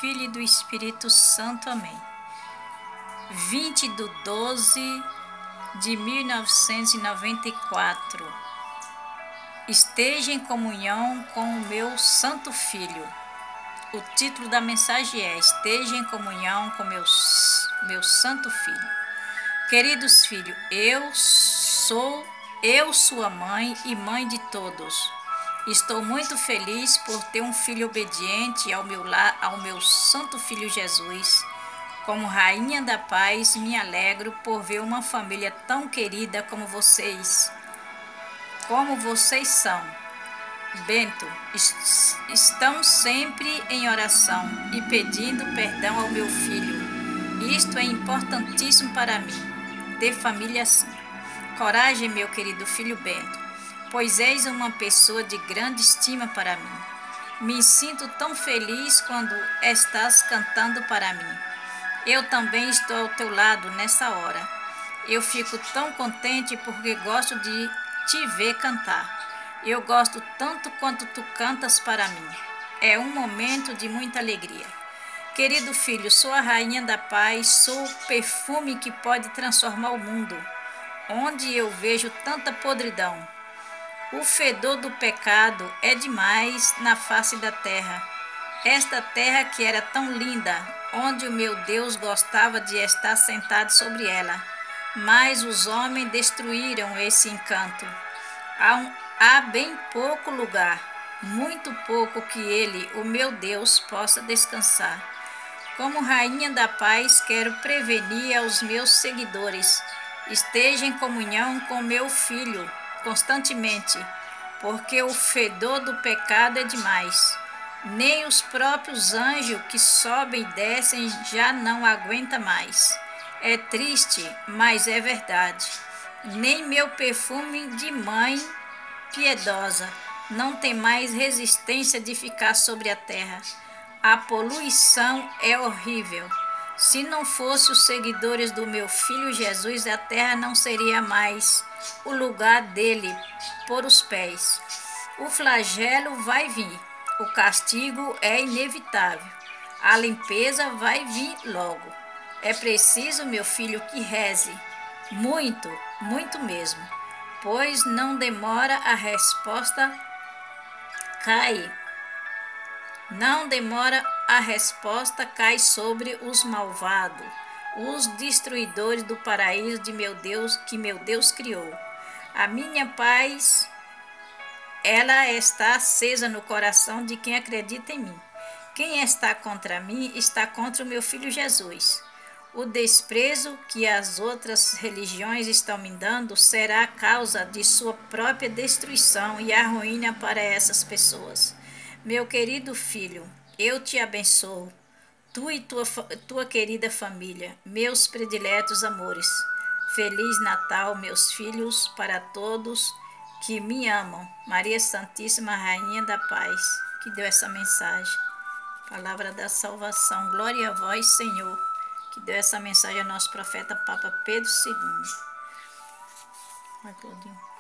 Filho e do Espírito Santo. Amém. 20/12/1994. Esteja em comunhão com o meu Santo Filho. O título da mensagem é: Esteja em comunhão com meu Santo Filho. Queridos filhos, eu, sua mãe e mãe de todos. Estou muito feliz por ter um filho obediente ao meu Santo Filho Jesus. Como Rainha da Paz, me alegro por ver uma família tão querida como vocês são. Bento, estão sempre em oração e pedindo perdão ao meu filho. Isto é importantíssimo para mim, ter família assim. Coragem, meu querido filho Bento, pois és uma pessoa de grande estima para mim. Me sinto tão feliz quando estás cantando para mim. Eu também estou ao teu lado nessa hora. Eu fico tão contente porque gosto de te ver cantar. Eu gosto tanto quanto tu cantas para mim. É um momento de muita alegria. Querido filho, sou a Rainha da Paz, sou o perfume que pode transformar o mundo, onde eu vejo tanta podridão. O fedor do pecado é demais na face da terra. Esta terra que era tão linda, onde o meu Deus gostava de estar sentado sobre ela. Mas os homens destruíram esse encanto. Há bem pouco lugar, muito pouco que ele, o meu Deus, possa descansar. Como Rainha da Paz, quero prevenir aos meus seguidores: esteja em comunhão com meu filho constantemente, porque o fedor do pecado é demais. Nem os próprios anjos que sobem e descem já não aguentam mais. É triste, mas é verdade. Nem meu perfume de mãe piedosa não tem mais resistência de ficar sobre a terra. A poluição é horrível. Se não fossem os seguidores do meu filho Jesus, a terra não seria mais o lugar dele por os pés. O flagelo vai vir. O castigo é inevitável. A limpeza vai vir logo. É preciso, meu filho, que reze. Muito, muito mesmo. Pois não demora, a resposta cai. Não demora, a resposta cai sobre os malvados, os destruidores do paraíso de meu Deus, que meu Deus criou. A minha paz, ela está acesa no coração de quem acredita em mim. Quem está contra mim está contra o meu filho Jesus. O desprezo que as outras religiões estão me dando será a causa de sua própria destruição e a ruína para essas pessoas. Meu querido filho, eu te abençoo, tu e tua querida família, meus prediletos amores. Feliz Natal, meus filhos, para todos que me amam. Maria Santíssima, Rainha da Paz, que deu essa mensagem. Palavra da salvação. Glória a vós, Senhor, que deu essa mensagem ao nosso profeta Papa Pedro II. Vai, Claudinho.